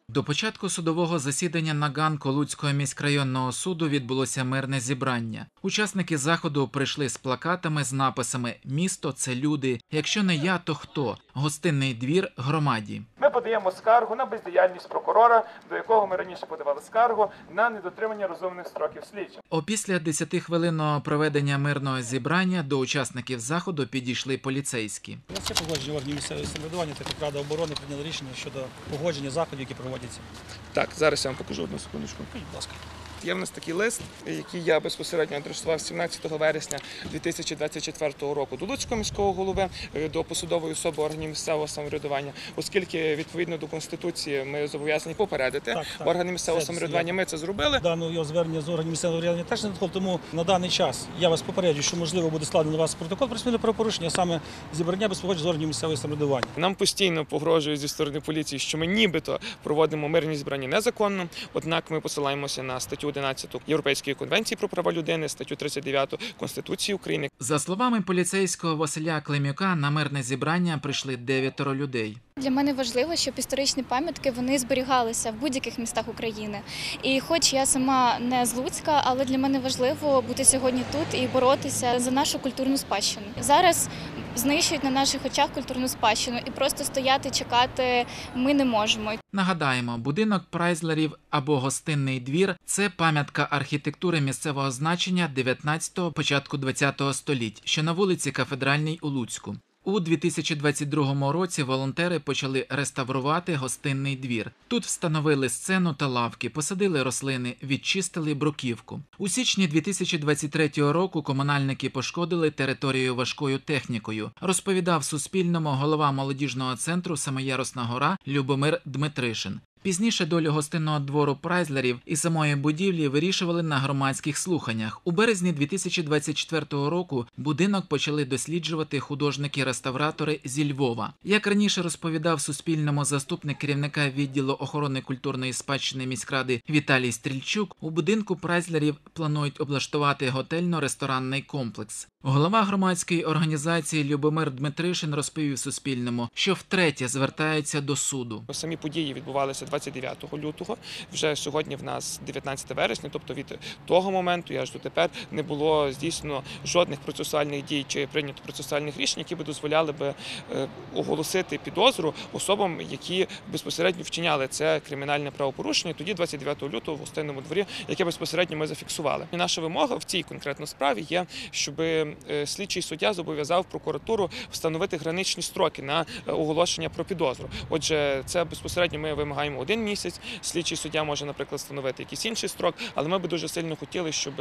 До початку судового засідання на ганку Луцького міськрайонного суду відбулося мирне зібрання. Учасники заходу прийшли з плакатами з написами «Місто – це люди», «Якщо не я, то хто?», «Гостинний двір громаді». Ми подаємо скаргу на бездіяльність прокурора, до якого ми раніше подавали скаргу на недотримання розумних строків слідчих. Опісля 10-хвилинного проведення мирного зібрання до учасників заходу підійшли поліцейські. У нас є погодження органів місцевого самоврядування, так як Рада оборони прийняла рішення щодо погодження заходів, які проводяться. Так, зараз я вам покажу одну секундочку. Будь ласка. Є в нас такий лист, який я безпосередньо адресував 17 вересня 2024 року до Луцького міського голови, до посадової особи органів місцевого самоврядування, оскільки відповідно до Конституції ми зобов'язані попередити органи місцевого самоврядування. Ми це зробили. Даного його звернення з органів місцевого самоврядування теж не надходило, тому на даний час я вас попереджую, що можливо буде складено на вас протокол про адміністративне правопорушення, а саме зібрання без погодження з органів місцевого самоврядування. Нам постійно погрожують зі сторони поліції, що ми нібито проводимо мирні зібрання незаконно, однак ми посилаємося на статтю 11 Європейської конвенції про права людини, статтю 39 Конституції України. За словами поліцейського Василя Климюка, на мирне зібрання прийшли 9 людей. Для мене важливо, щоб історичні пам'ятки вони зберігалися в будь-яких містах України. І хоч я сама не з Луцька, але для мене важливо бути сьогодні тут і боротися за нашу культурну спадщину. Зараз знищують на наших очах культурну спадщину і просто стояти, чекати ми не можемо. Нагадаємо, будинок Прайзлерів або Гостинний двір – це пам'ятка архітектури місцевого значення 19-го, початку 20-го століть, що на вулиці Кафедральній у Луцьку. У 2022 році волонтери почали реставрувати Гостинний двір. Тут встановили сцену та лавки, посадили рослини, відчистили бруківку. У січні 2023 року комунальники пошкодили територію важкою технікою, розповідав Суспільному голова молодіжного центру «Самоярусна гора» Любомир Дмитришин. Пізніше долю гостинного двору Прайзлерів і самої будівлі вирішували на громадських слуханнях. У березні 2024 року будинок почали досліджувати художники-реставратори зі Львова. Як раніше розповідав Суспільному заступник керівника відділу охорони культурної спадщини міськради Віталій Стрільчук, у будинку Прайзлерів планують облаштувати готельно-ресторанний комплекс. Голова громадської організації Любомир Дмитришин розповів Суспільному, що втретє звертається до суду. Самі події відбувалися 29 лютого, вже сьогодні в нас 19 вересня, тобто від того моменту, аж дотепер, не було здійснено жодних процесуальних дій чи прийнято процесуальних рішень, які би дозволяли би оголосити підозру особам, які безпосередньо вчиняли це кримінальне правопорушення, тоді 29 лютого в Гостинному дворі, яке безпосередньо ми зафіксували. І наша вимога в цій конкретно справі є, щоб слідчий суддя зобов'язав прокуратуру встановити граничні строки на оголошення про підозру. Отже, це безпосередньо ми вимагаємо 1 місяць, слідчий суддя може, наприклад, встановити якийсь інший строк, але ми б дуже сильно хотіли, щоб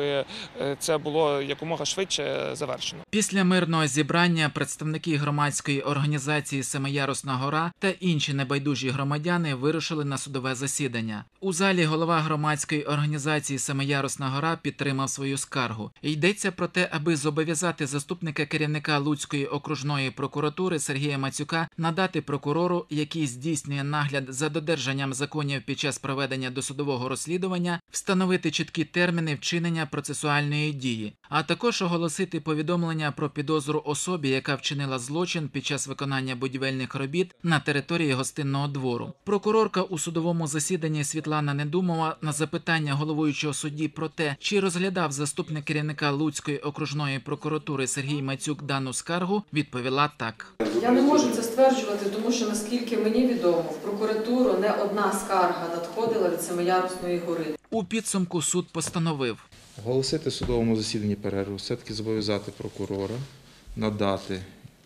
це було якомога швидше завершено. Після мирного зібрання представники громадської організації «Самоярусна гора» та інші небайдужі громадяни вирушили на судове засідання. У залі голова громадської організації «Самоярусна гора» підтримав свою скаргу. Йдеться про те, аби зобов'язати заступника керівника Луцької окружної прокуратури Сергія Мацюка надати прокурору, який здійснює нагляд за додержанням законів під час проведення досудового розслідування, встановити чіткі терміни вчинення процесуальної дії, а також оголосити повідомлення про підозру особі, яка вчинила злочин під час виконання будівельних робіт на території Гостинного двору. Прокурорка у судовому засіданні Світлана Недумова на запитання головуючого судді про те, чи розглядав заступник керівника Луцької окружної прокуратури Сергій Мацюк дану скаргу, відповіла так. Я не можу це стверджувати, тому що, наскільки мені відомо, в прокуратуру не одна скарга надходила від Самоярусної гори. У підсумку суд постановив оголосити в судовому засіданні перерву, все-таки зобов'язати прокурора надати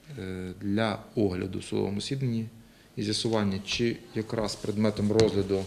для огляду в судовому засіданні і з'ясування, чи якраз предметом розгляду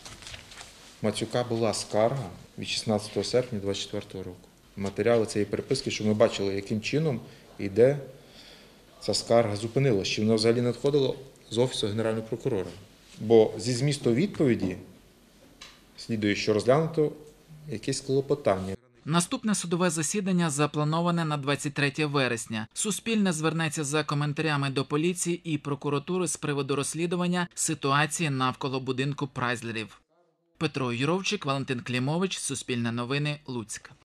Мацюка була скарга від 16 серпня 2024 року. Матеріали цієї переписки, щоб ми бачили, яким чином і де ця скарга зупинилась, чи вона взагалі надходила з Офісу Генерального прокурора. Бо зі змісту відповіді слідує, що розглянуто якесь клопотання. Наступне судове засідання заплановане на 23 вересня. Суспільне звернеться за коментарями до поліції і прокуратури з приводу розслідування ситуації навколо будинку Прайзлерів. Петро Юровчик, Валентин Клімович, Суспільне новини, Луцьк.